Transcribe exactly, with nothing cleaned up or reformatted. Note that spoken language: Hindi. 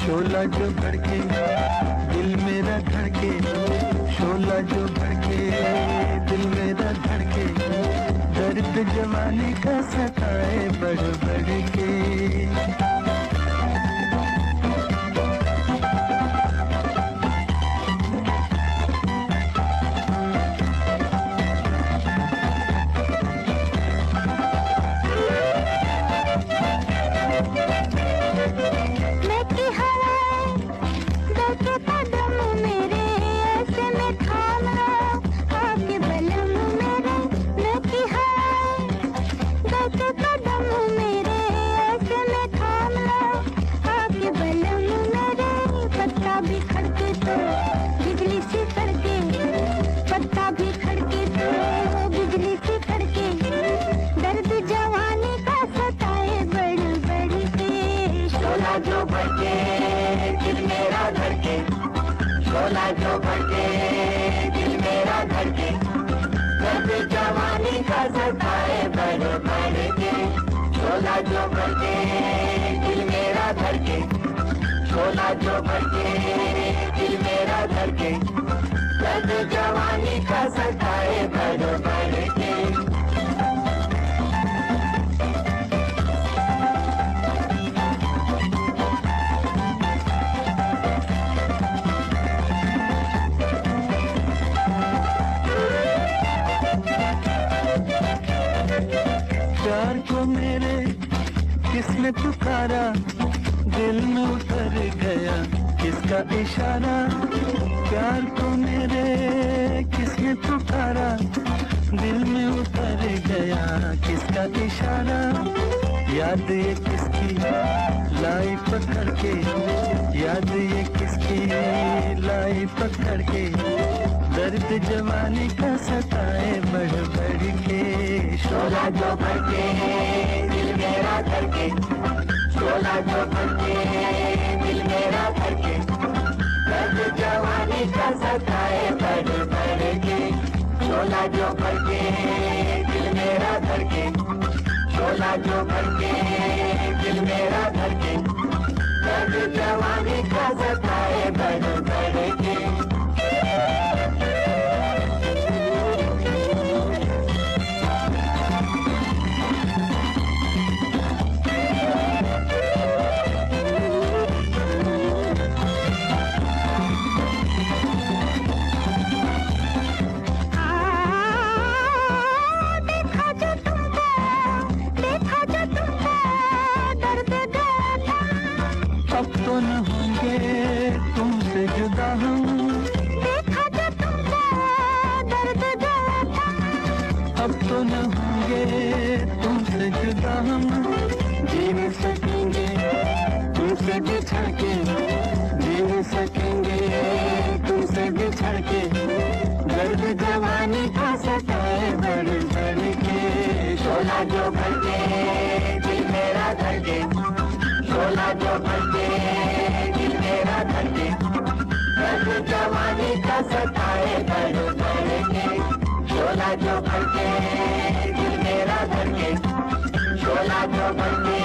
शोला जो भड़के दिल मेरा धड़के, शोला जो भड़के दिल मेरा धड़के, दर्द जवानी का सताए बढ़ बढ़ के। जो भड़के दिल मेरा धड़के, शोला जो भड़के दिल मेरा धड़के, दर्द जवानी का सताए बढ़ बढ़ के। शोला जो भड़के दिल मेरा धड़के, शोला जो भड़के दिल मेरा धड़के, दर्द जवानी का सताए बढ़ बढ़ के। प्यार को मेरे किसने पुकारा, दिल में उतर गया किसका इशारा। प्यार को मेरे किसने पुकारा, दिल में उतर गया किसका इशारा। याद ये किसकी लाई पकड़ के, याद ये किसकी लाई पकड़ के, दर्द जवानी का सताए बढ़ बढ़ के। शोला जो भड़के दिल मेरा धड़के, शोला जो भड़के दिल मेरा धड़के, दर्द जवानी का सताए बढ़ बढ़ के। शोला जो भड़के दिल मेरा धड़के, शोला जो भड़के दिल मेरा धड़के, दर्द जवानी का सताए बढ़ बढ़ के। अब तो न होंगे तुमसे जुदा हम, देखा जो तुमको दर्द गया, अब तो न होंगे तुमसे जुदा हम। जी नहीं सकेंगे तुमसे बिछड़ के, जी नहीं सकेंगे तुमसे बिछड़ के, दर्द जवानी का सताए बढ़ बढ़ के। शोला जो भड़के दिल मेरा धड़के, शोला जो भड़के दिल मेरा धड़के, दर्द जवानी का सताए बढ़ बढ़ के। शोला जो भड़के दिल मेरा धड़के, शोला जो भड़के